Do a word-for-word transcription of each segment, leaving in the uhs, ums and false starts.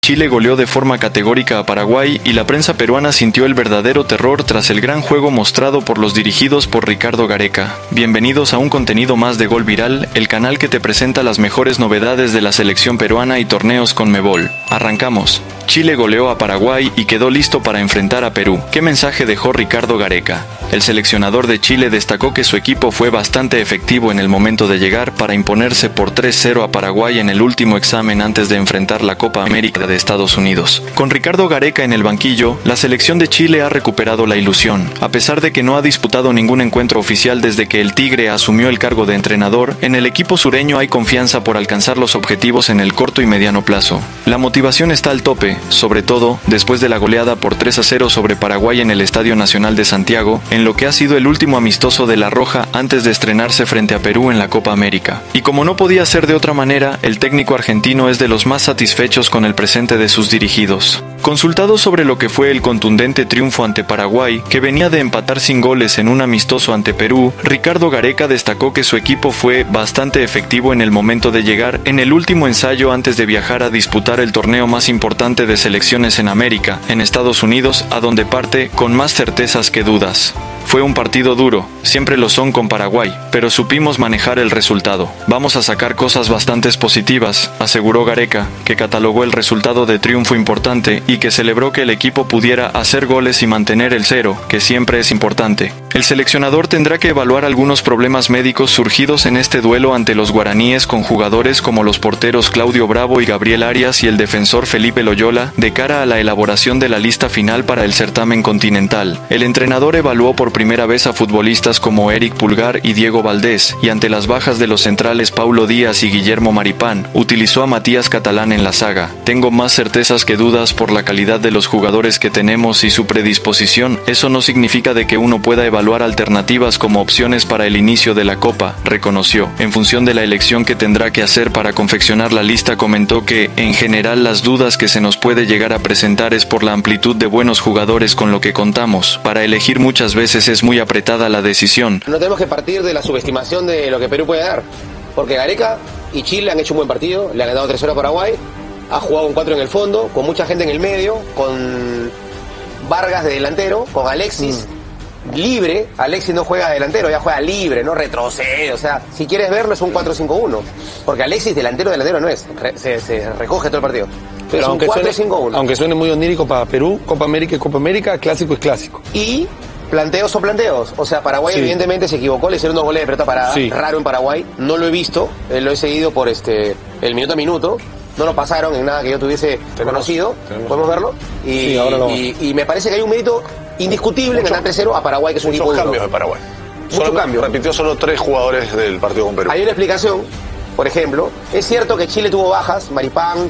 Chile goleó de forma categórica a Paraguay y la prensa peruana sintió el verdadero terror tras el gran juego mostrado por los dirigidos por Ricardo Gareca. Bienvenidos a un contenido más de Gol Viral, el canal que te presenta las mejores novedades de la selección peruana y torneos Conmebol. Arrancamos. Chile goleó a Paraguay y quedó listo para enfrentar a Perú. ¿Qué mensaje dejó Ricardo Gareca? El seleccionador de Chile destacó que su equipo fue bastante efectivo en el momento de llegar para imponerse por tres cero a Paraguay en el último examen antes de enfrentar la Copa América de Estados Unidos. Con Ricardo Gareca en el banquillo, la selección de Chile ha recuperado la ilusión. A pesar de que no ha disputado ningún encuentro oficial desde que el Tigre asumió el cargo de entrenador, en el equipo sureño hay confianza por alcanzar los objetivos en el corto y mediano plazo. La motivación está al tope, sobre todo después de la goleada por tres a cero sobre Paraguay en el Estadio Nacional de Santiago, en lo que ha sido el último amistoso de la Roja antes de estrenarse frente a Perú en la Copa América. Y como no podía ser de otra manera, el técnico argentino es de los más satisfechos con el presente de sus dirigidos. Consultado sobre lo que fue el contundente triunfo ante Paraguay, que venía de empatar sin goles en un amistoso ante Perú, Ricardo Gareca destacó que su equipo fue bastante efectivo en el momento de llegar en el último ensayo antes de viajar a disputar el torneo más importante de selecciones en América, en Estados Unidos, a donde parte con más certezas que dudas. Fue un partido duro, siempre lo son con Paraguay, pero supimos manejar el resultado. Vamos a sacar cosas bastante positivas, aseguró Gareca, que catalogó el resultado de triunfo importante y que celebró que el equipo pudiera hacer goles y mantener el cero, que siempre es importante. El seleccionador tendrá que evaluar algunos problemas médicos surgidos en este duelo ante los guaraníes con jugadores como los porteros Claudio Bravo y Gabriel Arias y el defensor Felipe Loyola de cara a la elaboración de la lista final para el certamen continental. El entrenador evaluó por primera vez a futbolistas como Eric Pulgar y Diego Valdés, y ante las bajas de los centrales Paulo Díaz y Guillermo Maripán, utilizó a Matías Catalán en la saga. Tengo más certezas que dudas por la calidad de los jugadores que tenemos y su predisposición. Eso no significa de que uno pueda evaluar alternativas como opciones para el inicio de la Copa, reconoció. En función de la elección que tendrá que hacer para confeccionar la lista, comentó que, en general, las dudas que se nos puede llegar a presentar es por la amplitud de buenos jugadores con lo que contamos. Para elegir muchas veces es muy apretada la decisión. No tenemos que partir de la subestimación de lo que Perú puede dar, porque Gareca y Chile han hecho un buen partido, le han ganado tres cero a Paraguay, ha jugado un cuatro en el fondo, con mucha gente en el medio, con Vargas de delantero, con Alexis mm. libre. Alexis no juega delantero, ya juega libre, no retrocede, o sea, si quieres verlo es un cuatro cinco uno, porque Alexis delantero delantero no es, Re, se, se recoge todo el partido. Pero, Pero es aunque, un cuatro cinco uno. Suene, aunque suene muy onírico para Perú, Copa América y Copa América, clásico es clásico. Y planteos o planteos, o sea, Paraguay sí. evidentemente se equivocó, le hicieron dos goles de pelota parada, sí. raro en Paraguay, no lo he visto, eh, lo he seguido por este el minuto a minuto, no lo pasaron en nada que yo tuviese tenemos, conocido, tenemos. podemos verlo, y, sí, ahora lo y, y me parece que hay un mérito indiscutible mucho, en ganar tres cero a Paraguay, que es un equipo muchos cambios de Paraguay. Mucho solo, cambio. Repitió solo tres jugadores del partido con Perú. Hay una explicación, por ejemplo, es cierto que Chile tuvo bajas, Maripán,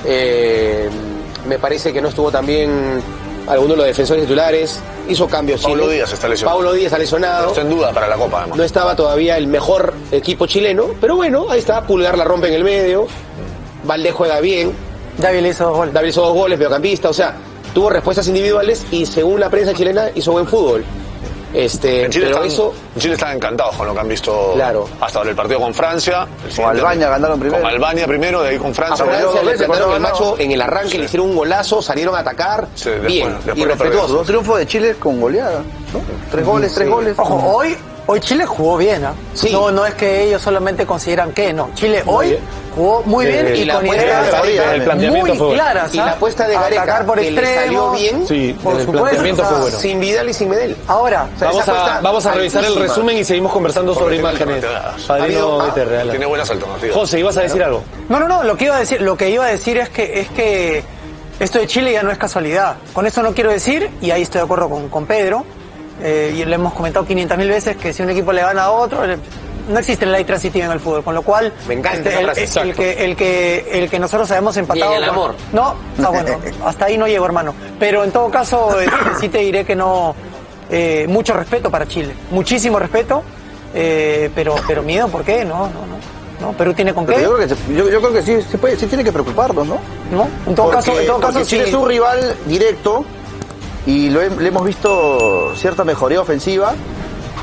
eh, me parece que no estuvo también algunos de los defensores titulares, hizo cambios. Paulo Chile. Díaz está lesionado. Paulo Díaz está lesionado. Pero está en duda para la Copa, además. No estaba todavía el mejor equipo chileno, pero bueno, ahí está, Pulgar la rompe en el medio, Valdés juega bien. David hizo dos goles. David hizo dos goles, mediocampista, o sea, tuvo respuestas individuales y según la prensa chilena hizo buen fútbol. Este, en Chile, pero están, eso... en Chile están encantados con lo que han visto claro. hasta ahora el partido con Francia. Con Albania ganaron primero. Con Albania primero, de ahí con Francia. A Francia le plantaron el ganó. macho en el arranque, sí. le hicieron un golazo, salieron a atacar, sí, después, bien, después y respetuosos. Dos triunfos de Chile con goleada, ¿no? Tres goles, tres sí. goles. Ojo, hoy, hoy Chile jugó bien, ¿eh? Sí. No, no es que ellos solamente consideran que, no. Chile muy hoy bien. jugó muy bien eh, y, y la con ideas muy fue claras. Y la apuesta de Gareca, por que extremo, le salió bien, sí, por el supuesto, planteamiento fue bueno. Sin Vidal y sin Medel. Ahora, o sea, vamos, a, vamos a revisar altísima. el resumen y seguimos conversando sobre imágenes. Padrino ah, tiene buenas alternativas. José, ¿ibas a decir algo? No, no, no, lo que iba a decir, lo que iba a decir es que es que esto de Chile ya no es casualidad. Con eso no quiero decir, y ahí estoy de acuerdo con, con Pedro, eh, y le hemos comentado quinientas mil veces que si un equipo le gana a otro, no existe la ley transitiva en el fútbol, con lo cual me encanta este, el, el, el que el que el que nosotros habíamos empatado. Y en el amor. Con, no, ah, bueno, hasta ahí no llego, hermano. Pero en todo caso eh, sí te diré que no, eh, mucho respeto para Chile, muchísimo respeto, eh, pero pero miedo, ¿por qué? No, no, no. ¿No? Perú tiene con qué. Yo creo que, yo, yo creo que sí, sí, puede, sí tiene que preocuparnos, ¿no? No, en todo porque, caso, en todo caso Chile sí. es un rival directo y lo he, le hemos visto cierta mejoría ofensiva.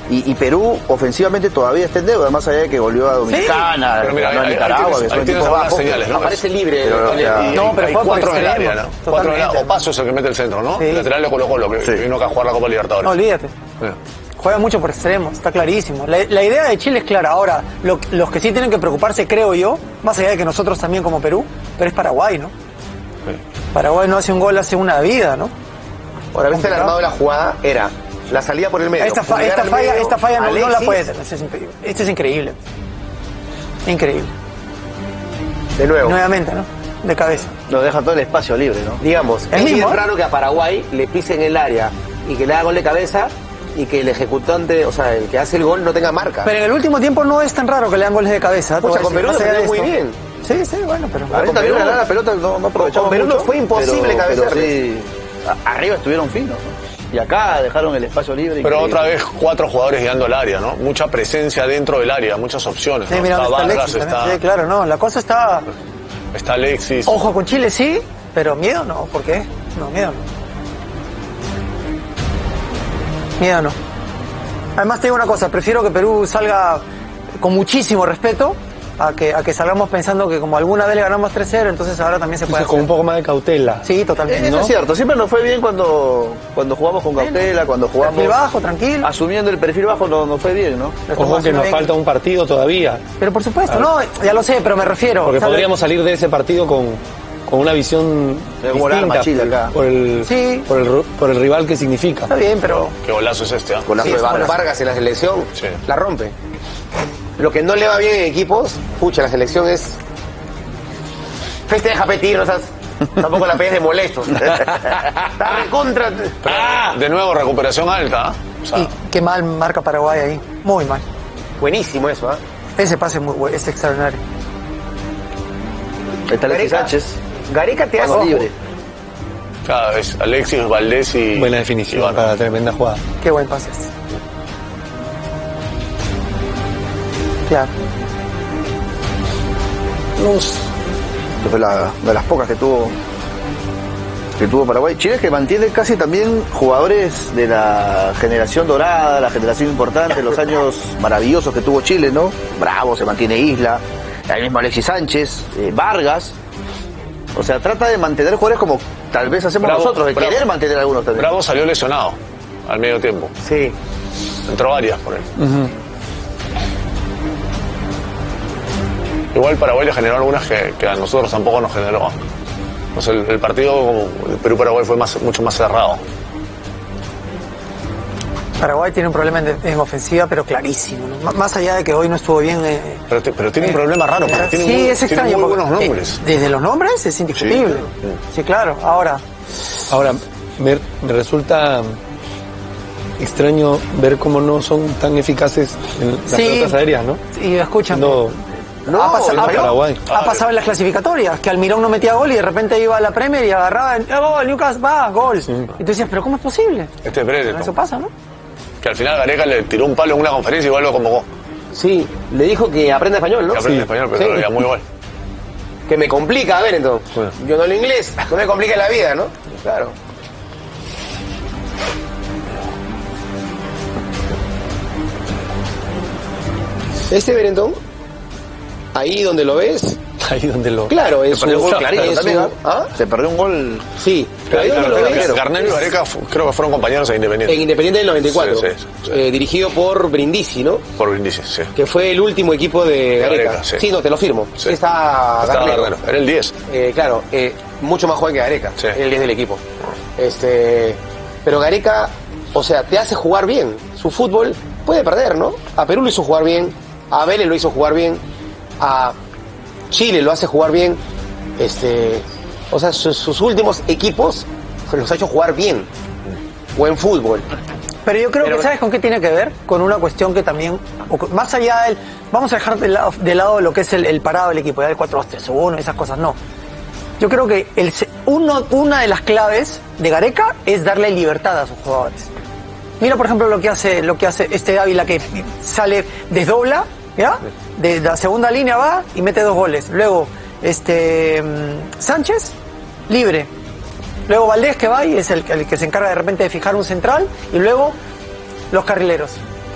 Y, y Perú ofensivamente todavía está en deuda, más allá de que volvió a Dominicana, Pero mira, ganó a ahí- ahí Nicaragua, tienes- que son ahí tienes equipos algunas bajos. señales, ¿no? Aparece libre. Pero, en el- o sea, y- No, pero hay juega por cuatro en el extremo, área, ¿no? Cuatro en el totalmente. área. Opaso es el que mete el centro, ¿no? Sí. El lateral de Colo Colo, que Sí. vino acá a jugar la Copa Libertadores. No, olvídate. Mira. Juega mucho por extremos, está clarísimo. La, la idea de Chile es clara. Ahora, lo- los que sí tienen que preocuparse, creo yo, más allá de que nosotros también como Perú, pero es Paraguay, ¿no? Sí. Paraguay no hace un gol hace una vida, ¿no? Ahora, ¿viste el armado de la jugada? Era la salida por el medio. Esta, fa- llegar esta al falla, medio, esta falla no, no la Alexis, puede tener. Esto es increíble. Esto es increíble. Increíble. De nuevo. Nuevamente, ¿no? De cabeza. Nos deja todo el espacio libre, ¿no? Digamos, El es mismo, bien ¿eh? raro que a Paraguay le pisen el área y que le haga gol de cabeza y que el ejecutante, o sea, el que hace el gol no tenga marca. Pero en el último tiempo no es tan raro que le dan goles de cabeza. te voy Pucha, a con decir, Perú más allá defendió de muy esto. bien. Sí, sí, bueno, pero... A veces también Perú- ganar la pelota no, no aprovechamos con Perú mucho, nos fue imposible pero, pero cabecearles. sí, a- arriba estuvieron finos, ¿no? Y acá dejaron el espacio libre. Pero increíble. otra vez cuatro jugadores guiando el área, ¿no? Mucha presencia dentro del área, muchas opciones. Sí, ¿no? mira, Está ¿dónde está Vargas, Alexis también? está, Sí, claro, no, la cosa está... está Alexis. Ojo con Chile, sí, pero miedo no, ¿por qué? No, miedo no. Miedo no. Además te digo una cosa, prefiero que Perú salga con muchísimo respeto a que, a que salgamos pensando que como alguna vez le ganamos tres cero, entonces ahora también se puede Entonces, con un hacer. poco más de cautela. Sí, totalmente. Eso ¿no? es cierto, siempre nos fue bien cuando, cuando jugamos con cautela, cuando jugamos Perfil bajo, tranquilo. asumiendo el perfil bajo nos, nos fue bien, ¿no? Lo estamos Ojo que haciendo nos bien. falta un partido todavía. Pero por supuesto, no, ya lo sé, pero me refiero. Porque ¿sabes? podríamos salir de ese partido con, con una visión Es como el arma distinta Chile acá. por el, Sí. por, el, ru- por el rival que significa. Está bien, pero... Qué golazo es este, ¿ah? Golazo Sí, de es como Vargas. Vargas en la selección, Sí. la rompe. Lo que no le va bien en equipos, pucha, la selección es... Festeja, petir, no seas... Tampoco la pegues de molesto. Está recontra... Pero, de nuevo, recuperación alta, ¿ah? O sea, Y qué mal marca Paraguay ahí, muy mal. Buenísimo eso, ¿ah? Ese pase es, muy, bu- es extraordinario. Está Alexis Gareca- Sánchez, Gareca te hace... mano libre. claro, es Alexis, Valdés y... Buena definición y Vargas. para la tremenda jugada. Qué buen pase es. Claro. Que fue la, de las pocas que tuvo que tuvo Paraguay. Chile que mantiene casi también jugadores de la generación dorada, la generación importante, los años maravillosos que tuvo Chile, ¿no? Bravo, se mantiene Isla, el mismo Alexis Sánchez, eh, Vargas. O sea, trata de mantener jugadores como tal vez hacemos Bravo, nosotros, de Bravo. querer mantener algunos también. Bravo salió lesionado al medio tiempo. Sí. Entró varias por él. Igual Paraguay le generó algunas que, que a nosotros tampoco nos generó. O sea, el, el partido como el Perú-Paraguay fue más, mucho más cerrado. Paraguay tiene un problema en, en ofensiva, pero clarísimo. ¿no? M- Más allá de que hoy no estuvo bien. Eh, Pero, te- pero tiene un problema raro, porque tiene sí, muy, es tiene extraño. muy porque, buenos eh, nombres. desde los nombres es indiscutible. Sí. Sí, claro. Ahora, Ahora, me, me resulta extraño ver cómo no son tan eficaces en las sí, pelotas aéreas, ¿no? y escúchame. No, No, ha, pas- el ha- Paraguay. ha pasado en las clasificatorias, que Almirón no metía gol y de repente iba a la Premier y agarraba, ¡eh, gol, Newcastle, va, gol! Y tú decías, ¿pero cómo es posible? Este es Brereton, Eso pasa, ¿no? que al final Gareca le tiró un palo en una conferencia y igual lo convocó. Sí, le dijo que aprenda español, ¿no? Que aprende Sí. español, pero Sí. lo veía muy igual. Que me complica, a ver, entonces. Bueno. Yo no hablo inglés, no me complica la vida, ¿no? Claro. Este Berentón, ahí donde lo ves, Ahí donde lo... claro, es Se perdió un gol su- clarito es también, su- ¿ah? ¿ah? Se perdió un gol. Sí, pero ahí donde lo ves, Garnero y Gareca fu- creo que fueron compañeros en Independiente. en Independiente del noventa y cuatro, Sí, sí, sí. eh, dirigido por Brindisi, ¿no? Por Brindisi, sí. Que fue el último equipo de Gareca. Gareca, sí. sí. no, te lo firmo. Sí. Está Estaba Garnero. Garnero, era el diez. Eh, claro, eh, mucho más joven que Gareca, Sí. el diez del equipo. Este, pero Gareca, o sea, te hace jugar bien. Su fútbol puede perder, ¿no? A Perú lo hizo jugar bien, a Vélez lo hizo jugar bien, a Chile lo hace jugar bien. Este, o sea, sus, sus últimos equipos los ha hecho jugar bien. Buen fútbol. Pero yo creo Pero- que, ¿sabes con qué tiene que ver? Con una cuestión que también, o con- más allá del, vamos a dejar de lado, de lado lo que es el, el parado del equipo, ya el cuatro dos tres uno, esas cosas, no. Yo creo que el, se- uno, una de las claves de Gareca es darle libertad a sus jugadores. Mira, por ejemplo, lo que hace, lo que hace este Ávila, que sale, desdobla, ¿ya? De la segunda línea va y mete dos goles. Luego, este mm, Sánchez, libre. Luego Valdés, que va y es el, el que se encarga de repente de fijar un central. Y luego los carrileros.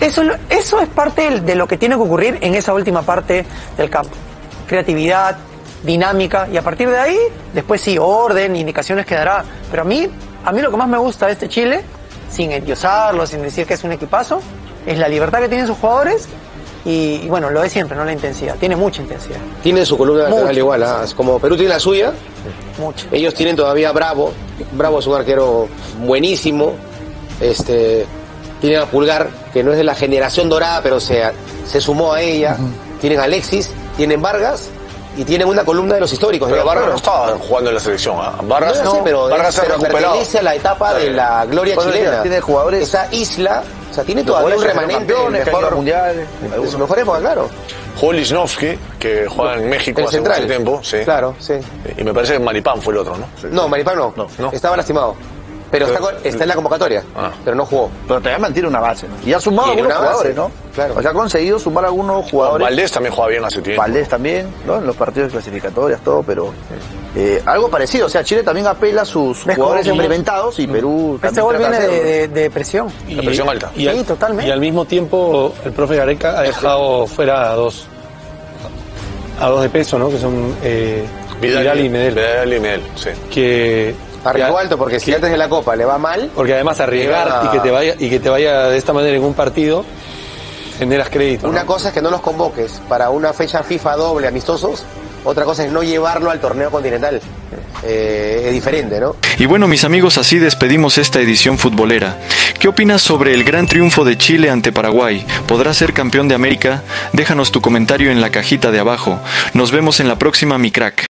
Eso, eso es parte de lo que tiene que ocurrir en esa última parte del campo. Creatividad, dinámica, y a partir de ahí, después sí, orden, indicaciones que dará. Pero a mí, a mí lo que más me gusta de este Chile, sin endiosarlo, sin decir que es un equipazo, es la libertad que tienen sus jugadores y, y bueno, lo de siempre, no la intensidad. Tiene mucha intensidad. Tiene su columna vertebral igual, ¿ah? Como Perú tiene la suya, Mucho. ellos tienen todavía Bravo. Bravo es un arquero buenísimo. Este, tienen a Pulgar, que no es de la generación dorada, pero se, se sumó a ella. Uh-huh. Tienen a Alexis, tienen Vargas y tienen una columna de los históricos. Pero ¿no? Vargas no estaba jugando en la selección. ¿eh? Vargas, no, sí, pero, Vargas es, pero pertenece a la etapa de la gloria bueno, chilena. Tiene jugadores. Esa isla, o sea, tiene todavía un remanente de jugadores mundiales. De su mejor época, claro. Jugó Lichnowsky, que juega en México el hace central. mucho tiempo. Sí. Claro, sí. Y me parece que Maripán fue el otro, ¿no? Sí. No, Maripán no. no. no. Estaba lastimado. Pero, pero está, está en la convocatoria, ah. pero no jugó. Pero todavía mantiene una base, ¿no? Y ha sumado y algunos jugadores, ¿no? Claro. O sea, ha conseguido sumar algunos jugadores. Valdés también juega bien hace tiempo. Valdés también, ¿no? En los partidos clasificatorios, todo, pero eh, algo parecido. O sea, Chile también apela a sus jugadores experimentados y Perú este también. Este gol viene de, de, de presión. Y, de presión alta. Y al, sí, totalmente. Y al mismo tiempo, el profe Gareca ha dejado fuera a dos, a dos de peso, ¿no? Que son eh, Vidal, Vidal y Medel. Vidal y Medel, sí. Que arriesgó alto porque si antes de la Copa le va mal, porque además arriesgar a... y que te vaya y que te vaya de esta manera en un partido generas crédito. Una ¿no? cosa es que no los convoques para una fecha FIFA doble amistosos, otra cosa es no llevarlo al torneo continental. Eh, es diferente, ¿no? Y bueno, mis amigos, así despedimos esta edición futbolera. ¿Qué opinas sobre el gran triunfo de Chile ante Paraguay? ¿Podrá ser campeón de América? Déjanos tu comentario en la cajita de abajo. Nos vemos en la próxima, mi crack.